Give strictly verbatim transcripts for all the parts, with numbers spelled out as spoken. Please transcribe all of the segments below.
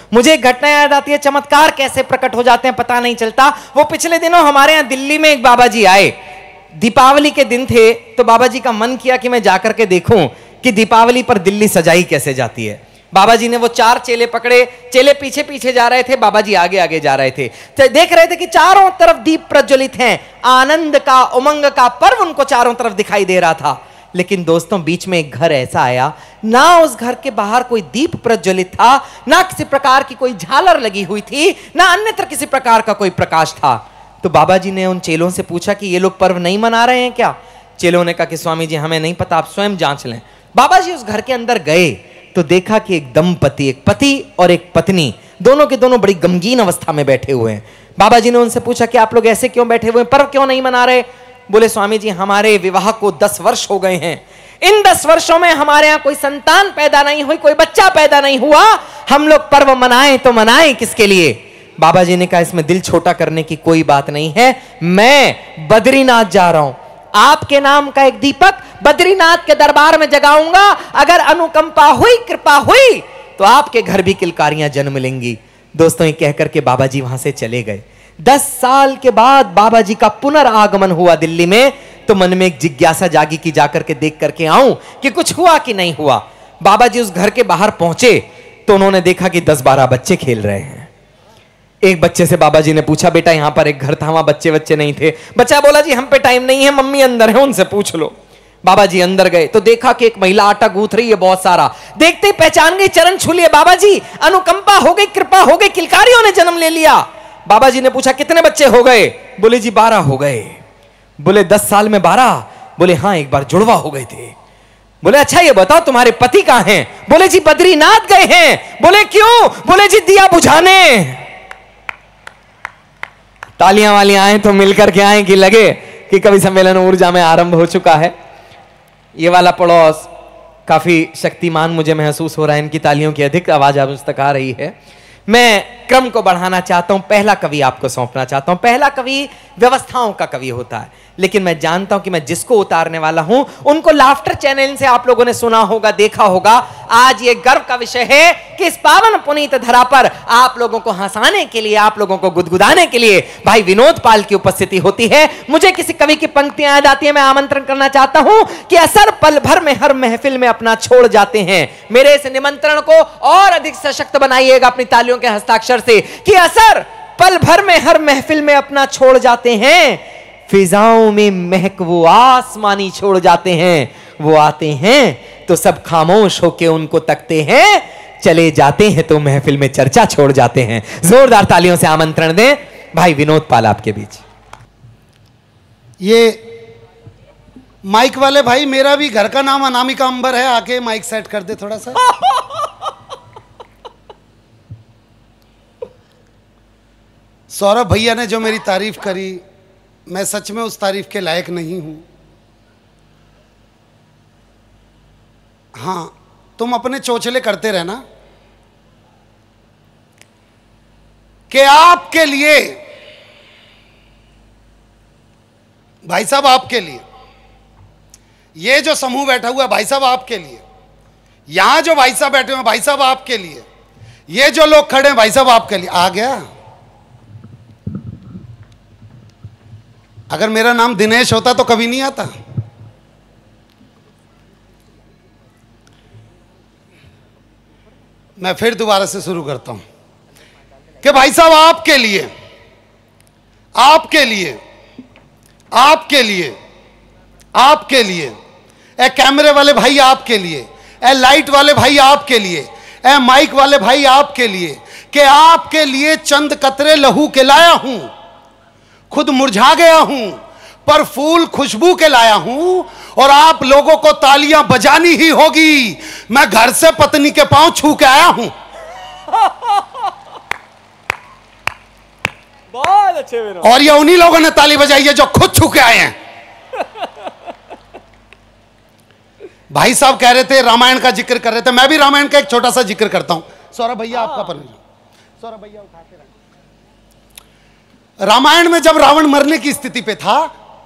मुझे एक घटना याद आती है, चमत्कार कैसे प्रकट हो जाते हैं पता नहीं चलता। वो पिछले दिनों हमारे यहाँ दिल्ली में एक बाबा जी आए, दीपावली के दिन थे, तो बाबा जी का मन किया कि मैं जाकर के देखूं कि दीपावली पर दिल्ली सजाई कैसे जाती है। बाबा जी ने वो चार चेले पकड़े, चेले पीछे पीछे जा रहे थे, बाबा जी आगे आगे जा रहे थे। तो देख रहे थे कि चारों तरफ दीप प्रज्वलित हैं, आनंद का उमंग का पर्व उनको चारों तरफ दिखाई दे रहा था। लेकिन दोस्तों बीच में एक घर ऐसा आया, ना उस घर के बाहर कोई दीप प्रज्वलित था, ना किसी प्रकार की कोई झालर लगी हुई थी, ना अन्यत्र किसी प्रकार का कोई प्रकाश था। तो बाबा जी ने उन चेलों से पूछा कि ये लोग पर्व नहीं मना रहे हैं क्या? चेलों ने कहा कि स्वामी जी हमें नहीं पता, आप स्वयं जांच लें। बाबा जी उस घर के अंदर गए तो देखा कि एक दंपति, एक पति और एक पत्नी, दोनों के दोनों बड़ी गमगीन अवस्था में बैठे हुए हैं। बाबा जी ने उनसे पूछा कि आप लोग ऐसे क्यों बैठे हुए हैं, पर्व क्यों नहीं मना रहे? बोले स्वामी जी हमारे विवाह को दस वर्ष हो गए हैं, इन दस वर्षों में हमारे यहाँ कोई संतान पैदा नहीं हुई, कोई बच्चा पैदा नहीं हुआ, हम लोग पर्व मनाएं तो मनाएं किसके लिए? बाबा जी ने कहा इसमें दिल छोटा करने की कोई बात नहीं है, मैं बद्रीनाथ जा रहा हूं, आपके नाम का एक दीपक बद्रीनाथ के दरबार में जगाऊंगा, अगर अनुकंपा हुई, कृपा हुई तो आपके घर भी किलकारियां जन्म लेंगी। दोस्तों ये कहकर के बाबा जी वहां से चले गए। दस साल के बाद बाबा जी का पुनरागमन हुआ दिल्ली में, तो मन में एक जिज्ञासा जागी कि जाकर के देख करके आऊं कि कुछ हुआ कि नहीं हुआ। बाबा जी उस घर के बाहर पहुंचे तो उन्होंने देखा कि दस बारह बच्चे खेल रहे हैं। एक बच्चे से बाबा जी ने पूछा बेटा यहां पर एक घर था, वहां बच्चे बच्चे नहीं थे? बच्चा बोला जी हम पे टाइम नहीं है, मम्मी अंदर है, उनसे पूछ लो। बाबा जी अंदर गए तो देखा कि एक महिला आटा गूंथ रही है बहुत सारा, देखते ही पहचान गई, चरण छू लिए, बाबा जी अनुकंपा हो गई, कृपा हो गई, किलकारियों ने जन्म ले लिया। बाबा जी ने पूछा कितने बच्चे हो गए? बोले जी बारह हो गए। बोले दस साल में बारह? बोले हाँ एक बार जुड़वा हो गए थे। बोले अच्छा ये बताओ तुम्हारे पति कहां हैं? बोले जी बद्रीनाथ गए हैं। बोले क्यों? बोले जी दिया बुझाने। तालियां वालियां आए तो मिलकर के आए कि लगे कि कवि सम्मेलन ऊर्जा में आरंभ हो चुका है। ये वाला पड़ोस काफी शक्तिमान मुझे महसूस हो रहा है, इनकी तालियों की अधिक आवाज अब मुझ तक आ रही है। मैं क्रम को बढ़ाना चाहता हूं, पहला कवि आपको सौंपना चाहता हूं। पहला कवि व्यवस्थाओं का कवि होता है, लेकिन मैं जानता हूं कि मैं जिसको उतारने वाला हूं उनको लाफ्टर चैनल से आप लोगों ने सुना होगा, देखा होगा। आज ये गर्व का विषय है कि इस पावन पुनीत धरा पर आप लोगों को हंसाने के लिए, आप लोगों को गुदगुदाने के लिए भाई विनोद पाल की उपस्थिति होती है। मुझे किसी कवि की पंक्तियां याद आती है, मैं आमंत्रण करना चाहता हूं कि असर पल भर में हर महफिल में अपना छोड़ जाते हैं। मेरे इस निमंत्रण को और अधिक सशक्त बनाइएगा अपनी तालियों के हस्ताक्षर से कि असर पल भर में हर महफिल में अपना छोड़ जाते हैं, फिजाओं में महक वो आसमानी छोड़ जाते हैं, वो आते हैं तो सब खामोश होके उनको तकते हैं, चले जाते हैं तो महफिल में चर्चा छोड़ जाते हैं। जोरदार तालियों से आमंत्रण दें भाई विनोद पाल आपके बीच। ये माइक वाले भाई, मेरा भी घर का नाम अनामिका अंबर है, आके माइक सेट कर दे थोड़ा सा। सौरभ भैया ने जो मेरी तारीफ करी, मैं सच में उस तारीफ के लायक नहीं हूं। हाँ तुम अपने चोचले करते रहना कि आपके लिए भाई साहब, आपके लिए ये जो समूह बैठा हुआ है भाई साहब आपके लिए, यहां जो भाई साहब बैठे हुए हैं भाई साहब आपके लिए, ये जो लोग खड़े हैं भाई साहब आपके लिए। आ गया? अगर मेरा नाम दिनेश होता तो कभी नहीं आता। मैं फिर दोबारा से शुरू करता हूं कि भाई साहब आपके लिए, आपके लिए, आपके लिए, आपके लिए, ए कैमरे वाले भाई आपके लिए, ए लाइट वाले भाई आपके लिए, ए माइक वाले भाई आपके लिए, कि आपके लिए चंद कतरे लहू के लाया हूं, खुद मुरझा गया हूं पर फूल खुशबू के लाया हूं, और आप लोगों को तालियां बजानी ही होगी। मैं घर से पत्नी के पांव छू के आया हूं। बहुत अच्छे विनोद। और ये उन्हीं लोगों ने ताली बजाई है जो खुद छू के आए हैं। भाई साहब कह रहे थे रामायण का जिक्र कर रहे थे, मैं भी रामायण का एक छोटा सा जिक्र करता हूं। सौरभ भैया आपका परमिशन। सौरभ भैया उठा के रख। रामायण में जब रावण मरने की स्थिति पे था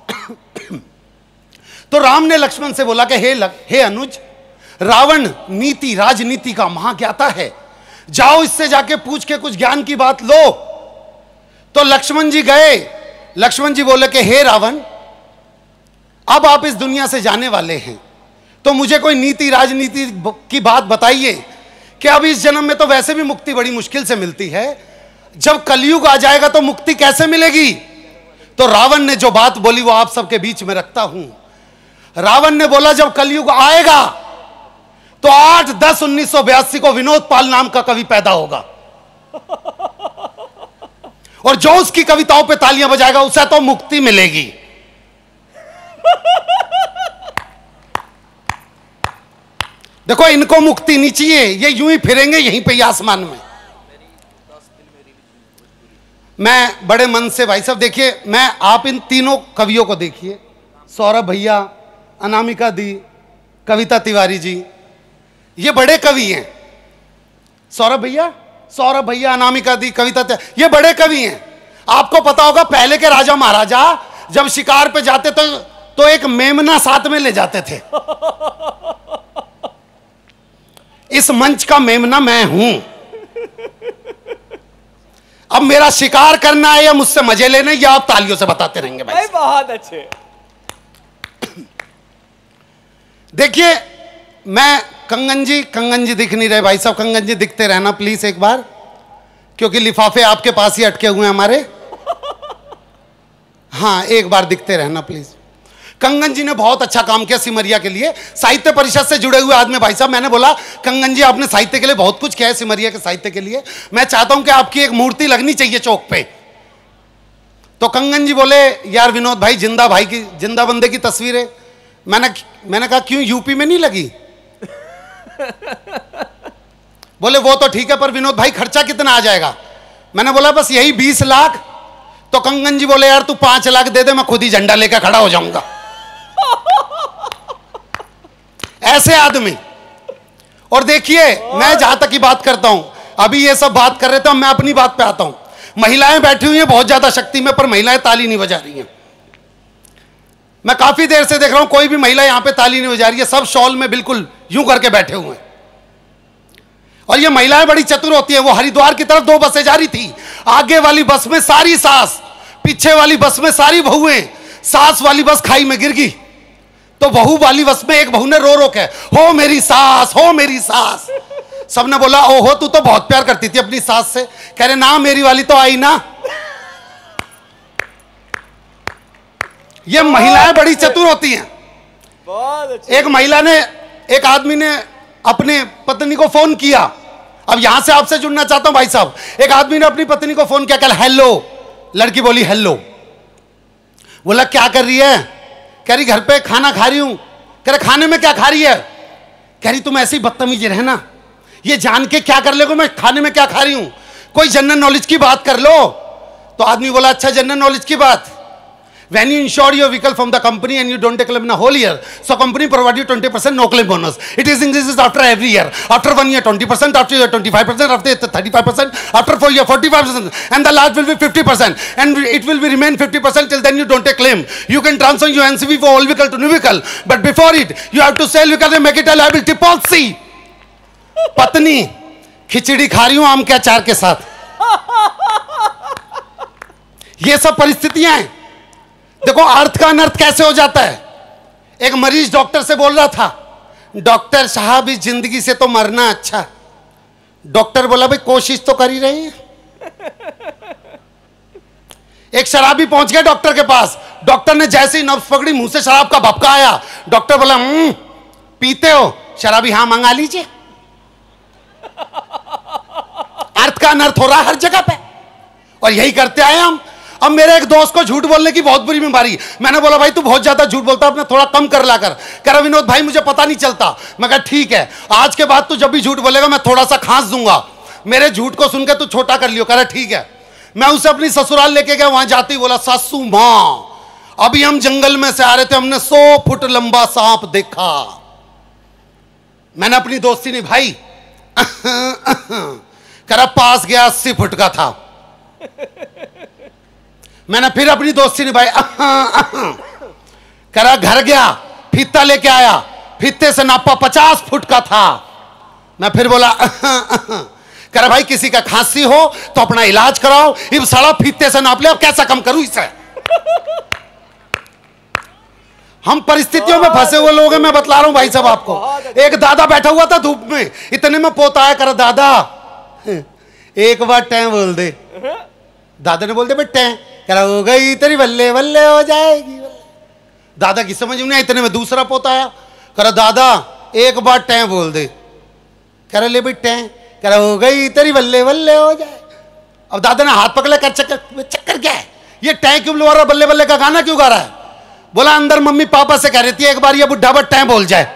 तो राम ने लक्ष्मण से बोला कि हे लग, हे अनुज, रावण नीति राजनीति का महाज्ञाता है। जाओ इससे जाके पूछ के कुछ ज्ञान की बात लो। तो लक्ष्मण जी गए। लक्ष्मण जी बोले कि हे रावण, अब आप इस दुनिया से जाने वाले हैं, तो मुझे कोई नीति राजनीति की बात बताइए कि अब इस जन्म में तो वैसे भी मुक्ति बड़ी मुश्किल से मिलती है, जब कलयुग आ जाएगा तो मुक्ति कैसे मिलेगी। तो रावण ने जो बात बोली वो आप सबके बीच में रखता हूं। रावण ने बोला जब कलयुग आएगा तो आठ दस उन्नीस सौ बयासी को विनोद पाल नाम का कवि पैदा होगा, और जो उसकी कविताओं पे तालियां बजाएगा उसे तो मुक्ति मिलेगी। देखो, इनको मुक्ति नहीं चाहिए, ये यूं ही फिरेंगे यहीं पे आसमान में। मैं बड़े मन से, भाई साहब देखिए, मैं आप इन तीनों कवियों को देखिए, सौरभ भैया, अनामिका दी, कविता तिवारी जी, ये बड़े कवि हैं। सौरभ भैया सौरभ भैया अनामिका दी, कविता तिवारी, ये बड़े कवि हैं। आपको पता होगा पहले के राजा महाराजा जब शिकार पे जाते तो तो एक मेमना साथ में ले जाते थे। इस मंच का मेमना मैं हूं। अब मेरा शिकार करना है या मुझसे मजे लेने, या आप तालियों से बताते रहेंगे भाई। बहुत अच्छे। देखिए, मैं कंगन जी कंगन जी दिख नहीं रहे भाई साहब, कंगन जी दिखते रहना प्लीज एक बार, क्योंकि लिफाफे आपके पास ही अटके हुए हैं हमारे। हाँ, एक बार दिखते रहना प्लीज। कंगन जी ने बहुत अच्छा काम किया सिमरिया के लिए, साहित्य परिषद से जुड़े हुए आदमी भाई साहब। मैंने बोला कंगन जी आपने साहित्य के लिए बहुत कुछ किया है, सिमरिया के साहित्य के लिए, मैं चाहता हूं कि आपकी एक मूर्ति लगनी चाहिए चौक पे। तो कंगन जी बोले यार विनोद भाई, जिंदा भाई की, जिंदा बंदे की तस्वीर है। मैंने मैंने कहा क्यों, यूपी में नहीं लगी? बोले वो तो ठीक है, पर विनोद भाई खर्चा कितना आ जाएगा? मैंने बोला बस यही बीस लाख। तो कंगन जी बोले यार तू पांच लाख दे दे, मैं खुद ही झंडा लेकर खड़ा हो जाऊंगा। ऐसे आदमी। और देखिए, मैं जहां तक की बात करता हूं, अभी ये सब बात कर रहे थे, मैं अपनी बात पे आता हूं। महिलाएं बैठी हुई हैं बहुत ज्यादा शक्ति में, पर महिलाएं ताली नहीं बजा रही हैं। मैं काफी देर से देख रहा हूं, कोई भी महिला यहां पे ताली नहीं बजा रही है, सब शॉल में बिल्कुल यूं करके बैठे हुए हैं। और ये महिलाएं बड़ी चतुर होती है। वो हरिद्वार की तरफ दो बसें जा रही थी, आगे वाली बस में सारी सास, पीछे वाली बस में सारी बहुएं। सास वाली बस खाई में गिर गई, तो बहू वाली बस में एक बहू ने रो रो के हो मेरी सास, हो मेरी सास। सबने बोला ओहो तू तो बहुत प्यार करती थी अपनी सास से। कह रहे ना, मेरी वाली तो आई ना। ये महिलाएं बड़ी चतुर होती हैं। एक महिला ने, एक आदमी ने अपने पत्नी को फोन किया। अब यहां से आपसे जुड़ना चाहता हूं भाई साहब। एक आदमी ने अपनी पत्नी को फोन किया, कल हेलो। लड़की बोली हेलो। बोला क्या कर रही है? कह रही घर पे खाना खा रही हूं। कह रहे खाने में क्या खा रही है? कह रही तुम ऐसी बदतमीज रहना, ये जान के क्या कर लेगो मैं खाने में क्या खा रही हूं, कोई जनरल नॉलेज की बात कर लो। तो आदमी बोला अच्छा जनरल नॉलेज की बात। When you insure your vehicle from the company and you don't take claim in a whole year, so company provide you twenty percent no claim bonus. It is increases after every year. After one year twenty percent, after year twenty-five percent, after thirty-five percent, after four year forty-five percent, and the last will be fifty percent, and it will be remain fifty percent till then you don't take claim. You can transfer your N C V for old vehicle to new vehicle, but before it you have to sell vehicle and make it a liability policy. पत्नी खिचड़ी खा रही हूं आम के अचार के साथ। ये सब परिस्थितियां हैं। देखो अर्थ का अनर्थ कैसे हो जाता है। एक मरीज डॉक्टर से बोल रहा था, डॉक्टर साहब इस जिंदगी से तो मरना अच्छा। डॉक्टर बोला भाई कोशिश तो कर ही रही है। एक शराबी पहुंच गया डॉक्टर के पास। डॉक्टर ने जैसे ही नब्ज पकड़ी, मुंह से शराब का भपका आया। डॉक्टर बोला हम्म पीते हो? शराबी हाँ मंगा लीजिए। अर्थ का अनर्थ हो रहा है हर जगह पे, और यही करते आए हम। अब मेरे एक दोस्त को झूठ बोलने की बहुत बुरी बीमारी। मैंने बोला भाई तू बहुत ज्यादा झूठ बोलता है, अपने थोड़ा कम कर ला कर। कह रहा विनोद भाई मुझे पता नहीं चलता। मैं कहा ठीक है, आज के बाद तू जब भी झूठ बोलेगा मैं थोड़ा सा खांस दूंगा, मेरे झूठ को सुनकर तू छोटा कर लियो। कह रहा ठीक है। मैं उसे अपनी ससुराल लेके गया। वहां जाते ही बोला सासू मां अभी हम जंगल में से आ रहे थे, हमने सौ फुट लंबा सांप देखा। मैंने अपनी दोस्ती निभाई। कह रहा पास गया अस्सी फुट का था। मैंने फिर अपनी दोस्ती निभाई। कह रहा घर गया, फीता लेके आया, फीते से नापा पचास फुट का था। मैं फिर बोला। कह रहा भाई किसी का खांसी हो तो अपना इलाज कराओ, इब सड़ा फीते से नाप ले, अब कैसा कम करूं इसे। हम परिस्थितियों में फंसे हुए लोग हैं, मैं बतला रहा हूं भाई साहब आपको। एक दादा बैठा हुआ था धूप में, इतने में पोता आया, कर दादा एक बार टैं बोल दे। दादा ने बोल दे बेटे, कह रहा हो गई तेरी बल्ले बल्ले हो जाएगी। दादा की समझ में नहीं, इतने में दूसरा पोता आया, कह रहा दादा एक बार टैं बोल दे। कह रहा ले भाई टैं, कह रहा हो गई तेरी बल्ले बल्ले हो जाए। अब दादा ने हाथ पकड़े, कर चक्कर चक्कर क्या है, ये टैं क्यों बोल रहा, बल्ले बल्ले का गाना क्यों गा रहा है। बोला अंदर मम्मी पापा से कह रही थी एक बार ये बुढ़ा बट टैं बोल जाए,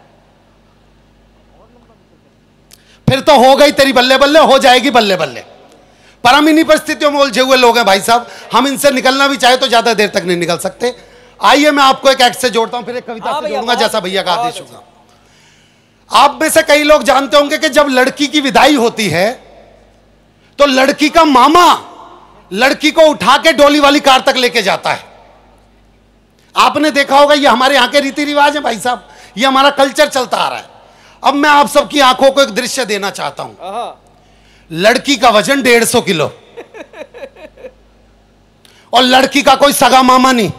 फिर तो हो गई तेरी बल्ले बल्ले, हो जाएगी बल्ले बल्ले। पर हम इन्हीं परिस्थितियों में उलझे हुए लोग हैं भाई साहब, हम इनसे निकलना भी चाहे तो ज्यादा देर तक नहीं निकल सकते। आइए मैं आपको एक एक्ट से जोड़ता हूं, फिर एक कविता से जोड़ूंगा जैसा भैया का आदेश होगा। आप में से कई लोग जानते होंगे कि जब लड़की की विदाई होती है तो लड़की का मामा लड़की को उठा के डोली वाली कार तक लेके जाता है। आपने देखा होगा, ये हमारे यहां के रीति रिवाज है भाई साहब, ये हमारा कल्चर चलता आ रहा है। अब मैं आप सबकी आंखों को एक दृश्य देना चाहता हूं। लड़की का वजन डेढ़ सौ किलो और लड़की का कोई सगा मामा नहीं।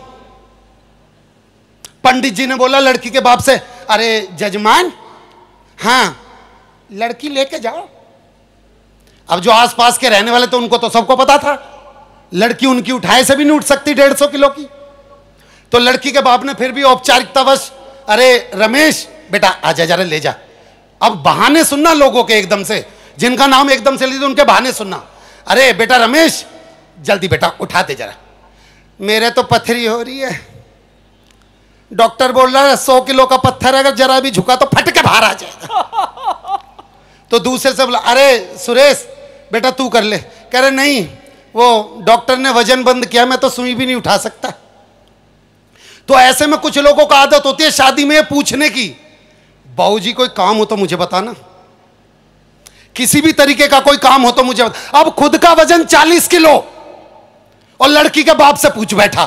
पंडित जी ने बोला लड़की के बाप से, अरे जजमान, हाँ लड़की लेके जाओ। अब जो आसपास के रहने वाले तो उनको तो सबको पता था लड़की उनकी उठाए से भी नहीं उठ सकती डेढ़ सौ किलो की। तो लड़की के बाप ने फिर भी औपचारिकतावश, अरे रमेश बेटा आजा जरा ले जा। अब बहाने सुनना लोगों के एकदम से, जिनका नाम एकदम से लीजिए उनके बहाने सुनना। अरे बेटा रमेश जल्दी बेटा उठाते जरा, मेरे तो पथरी हो रही है, डॉक्टर बोल रहा है सौ किलो का पत्थर अगर जरा भी झुका तो फट के बाहर आ जाएगा। तो दूसरे से बोला, अरे सुरेश बेटा तू कर ले। कह रहे नहीं, वो डॉक्टर ने वजन बंद किया, मैं तो सुई भी नहीं उठा सकता। तो ऐसे में कुछ लोगों को आदत होती है शादी में पूछने की, बाबूजी कोई काम हो तो मुझे बताना, किसी भी तरीके का कोई काम हो तो मुझे बता। अब खुद का वजन चालीस किलो और लड़की के बाप से पूछ बैठा,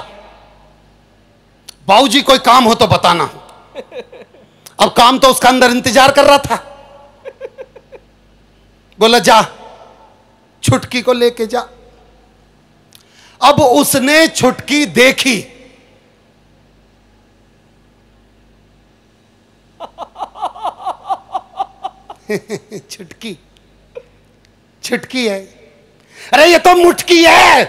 बाबूजी कोई काम हो तो बताना। अब काम तो उसका अंदर इंतजार कर रहा था। बोला जा छुटकी को लेके जा। अब उसने छुटकी देखी, छुटकी छुटकी है, अरे ये तो मुटकी है,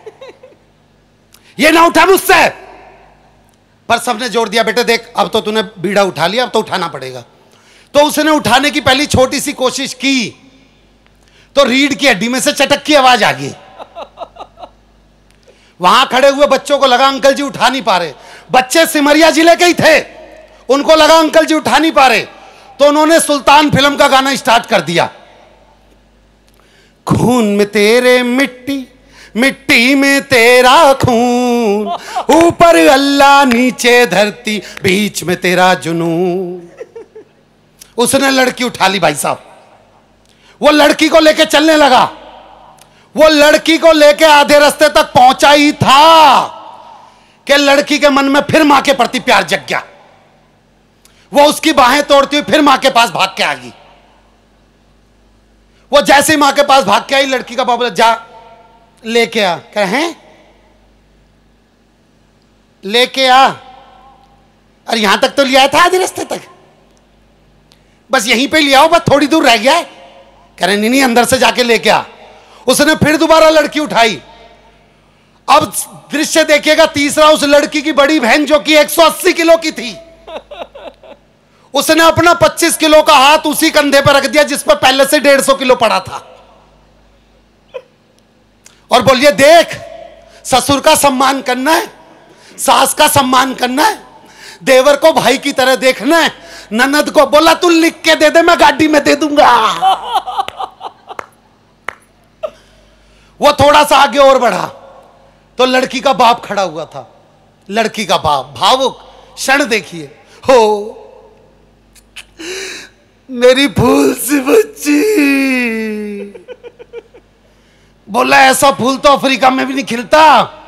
ये ना उठा मुझसे। पर सबने जोड़ दिया, बेटे देख अब तो तूने बीड़ा उठा लिया, अब तो उठाना पड़ेगा। तो उसने उठाने की पहली छोटी सी कोशिश की तो रीढ़ की हड्डी में से चटक की आवाज आ गई। वहां खड़े हुए बच्चों को लगा अंकल जी उठा नहीं पा रहे, बच्चे सिमरिया जिले के ही थे, उनको लगा अंकल जी उठा नहीं पा रहे, तो उन्होंने सुल्तान फिल्म का गाना स्टार्ट कर दिया। खून में तेरे मिट्टी, मिट्टी में तेरा खून, ऊपर अल्लाह नीचे धरती, बीच में तेरा जुनून। उसने लड़की उठा ली भाई साहब, वो लड़की को लेके चलने लगा। वो लड़की को लेके आधे रास्ते तक पहुंचा ही था कि लड़की के मन में फिर मां के प्रति प्यार जग गया। वो उसकी बाहें तोड़ती हुई फिर मां के पास भाग के आ गई। वो जैसे ही मां के पास भाग के आई, लड़की का बाबू जा लेके आ। कहें लेके आ, अरे यहां तक तो लिया था आधे रास्ते तक, बस यहीं पे लिया हो, बस थोड़ी दूर रह गया है। कह रहे नहीं नहीं अंदर से जाके लेके आ। उसने फिर दोबारा लड़की उठाई। अब दृश्य देखिएगा तीसरा, उस लड़की की बड़ी बहन जो कि एक सौ अस्सी किलो की थी, उसने अपना पच्चीस किलो का हाथ उसी कंधे पर रख दिया जिस पर पहले से डेढ़ सौ किलो पड़ा था, और बोलिए देख ससुर का सम्मान करना है, सास का सम्मान करना है, देवर को भाई की तरह देखना है, ननद को बोला तू लिख के दे दे मैं गाड़ी में दे दूंगा। वो थोड़ा सा आगे और बढ़ा तो लड़की का बाप खड़ा हुआ था। लड़की का बाप भावुक क्षण देखिए, हो मेरी फूल सी बच्ची, बोला ऐसा फूल तो अफ्रीका में भी नहीं खिलता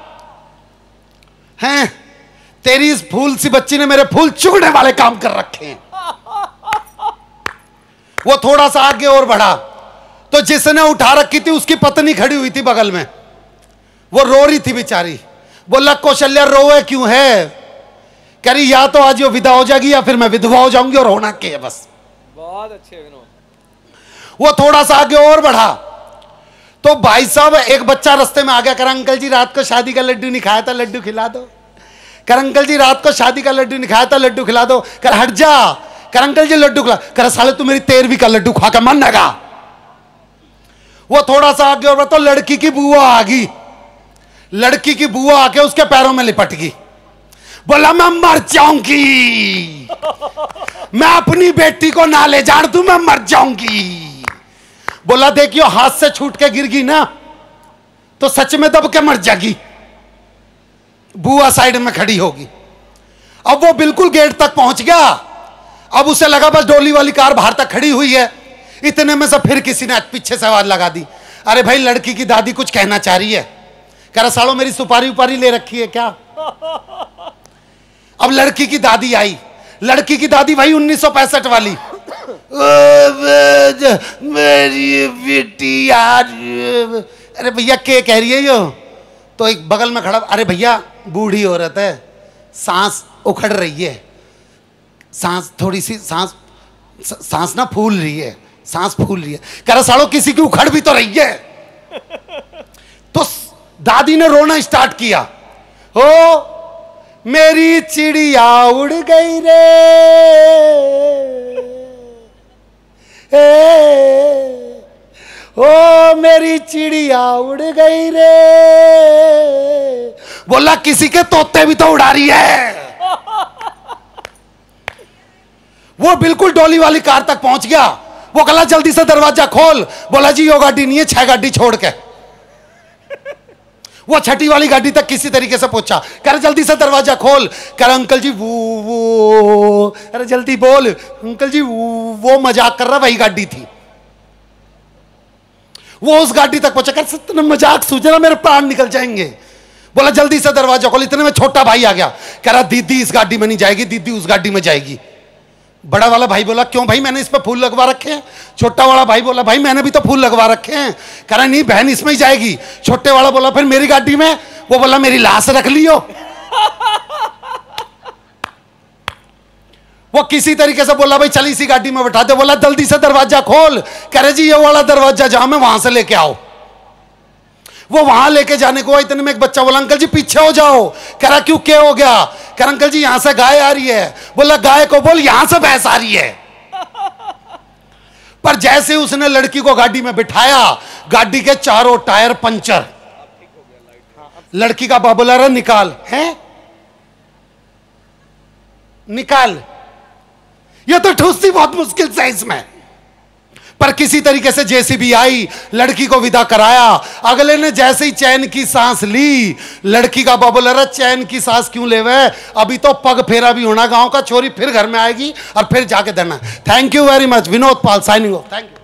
हैं, तेरी इस फूल सी बच्ची ने मेरे फूल चुगने वाले काम कर रखे हैं। वो थोड़ा सा आगे और बढ़ा तो जिसने उठा रखी थी उसकी पत्नी खड़ी हुई थी बगल में, वो रो रही थी बेचारी। बोला कौशल्या रोए क्यों है? कह रही या तो आज ये विदा हो जाएगी या फिर मैं विधवा हो जाऊंगी और होना क्या है बस। बहुत अच्छे विनोद। वो थोड़ा सा आगे और बढ़ा तो भाई साहब एक बच्चा रास्ते में आ गया। कर अंकल जी रात को शादी का लड्डू नहीं खाया था, लड्डू खिला दो। कर अंकल जी रात को शादी का लड्डू नहीं खाया था, लड्डू खिला दो। कर हट जा। कर अंकल जी लड्डू खिला। कर साले तू मेरी तेरहवीं का लड्डू खा कर मन लगा। वो थोड़ा सा आगे और तो लड़की की बुआ आ गई। लड़की की बुआ आके उसके पैरों में लिपट गई। बोला मैं मर जाऊंगी, मैं अपनी बेटी को ना ले जान दूं, मैं मर जाऊंगी। बोला देखियो हाथ से छूट के गिर गई ना तो सच में दब के मर जाएगी। बुआ साइड में खड़ी होगी। अब वो बिल्कुल गेट तक पहुंच गया। अब उसे लगा बस डोली वाली कार बाहर तक खड़ी हुई है। इतने में से फिर किसी ने पीछे से आवाज लगा दी, अरे भाई लड़की की दादी कुछ कहना चाह रही है। कह रहा सालों मेरी सुपारी उपारी ले रखी है क्या? अब लड़की की दादी आई। लड़की की दादी भाई उन्नीस सौ पैंसठ वाली। मेरी बेटी यार। अरे भैया क्या कह रही है यो? तो एक बगल में खड़ा, अरे भैया बूढ़ी औरत है, सांस उखड़ रही है, सांस थोड़ी सी सांस सांस ना फूल रही है, सांस फूल रही है। कह रहा सालों किसी की उखड़ भी तो रही है। तो दादी ने रोना स्टार्ट किया। ओ मेरी चिड़िया उड़ गई रे, ए, ओ मेरी चिड़िया उड़ गई रे। बोला किसी के तोते भी तो उड़ा रही है। वो बिल्कुल डोली वाली कार तक पहुंच गया। वो कहला जल्दी से दरवाजा खोल। बोला जी यो गाड़ी नहीं है, छह गाड़ी छोड़ के। वो छठी वाली गाड़ी तक किसी तरीके से पहुंचा। कह रहे जल्दी से दरवाजा खोल। कह रहे अंकल जी वो वो अरे जल्दी बोल। अंकल जी वो, वो मजाक कर रहा, वही गाड़ी थी। वो उस गाड़ी तक पहुंचा। कर तुमने मजाक सूझना, मेरे प्राण निकल जाएंगे। बोला जल्दी से दरवाजा खोल। इतने में छोटा भाई आ गया। कह रहा दीदी इस गाड़ी में नहीं जाएगी, दीदी उस गाड़ी में जाएगी। बड़ा वाला भाई बोला क्यों भाई, मैंने इस पे फूल लगवा रखे हैं। छोटा वाला भाई बोला भाई मैंने भी तो फूल लगवा रखे हैं। कह रहा नहीं बहन इसमें ही जाएगी। छोटे वाला बोला फिर मेरी गाड़ी में। वो बोला मेरी लाश रख लियो। वो किसी तरीके से बोला भाई चल इसी गाड़ी में बैठा दे। बोला जल्दी से दरवाजा खोल। कह रहे जी ये वाला दरवाजा जहां में वहां से लेके आओ। वो वहां लेके जाने को इतने में एक बच्चा बोला अंकल जी पीछे हो जाओ। कह रहा क्यों क्या हो गया? कह रहा अंकल जी यहां से गाय आ रही है। बोला गाय को बोल यहां से भैंस आ रही है। पर जैसे उसने लड़की को गाड़ी में बिठाया, गाड़ी के चारों टायर पंचर। लड़की का बाप बोला रहा निकाल है, निकाल। ये तो ठूसती बहुत मुश्किल से इसमें। पर किसी तरीके से जेसीबी आई, लड़की को विदा कराया। अगले ने जैसे ही चैन की सांस ली, लड़की का बाबू बोला चैन की सांस क्यों ले वे, अभी तो पग फेरा भी होना गांव का, छोरी फिर घर में आएगी और फिर जाके देना। Thank you very much. Vinod Pal signing off. Thank you.